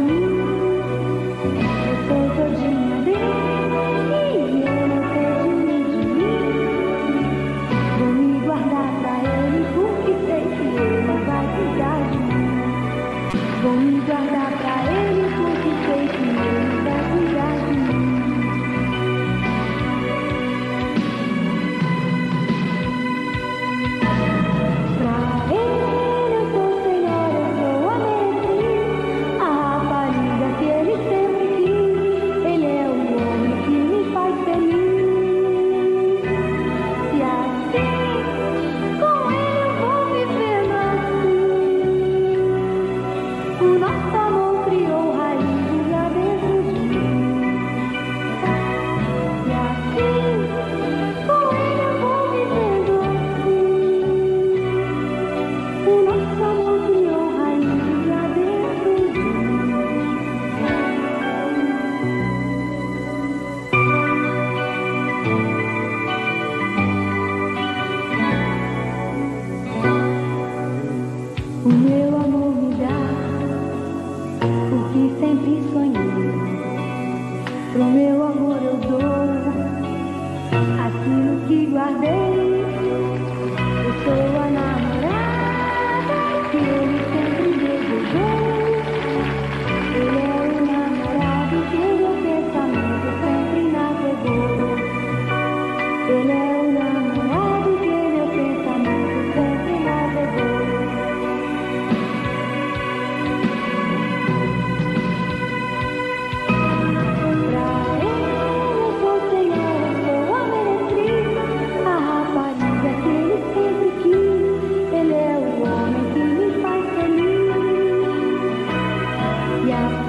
O meu amor me dá o que sempre sonhei. Pro meu amor eu dou aquilo que guardei. Eu sou a namorada que ele sempre desejou. Ele é o namorado que meu pensamento sempre navegou. Ele é o namorado que meu pensamento sempre navegou. Yeah.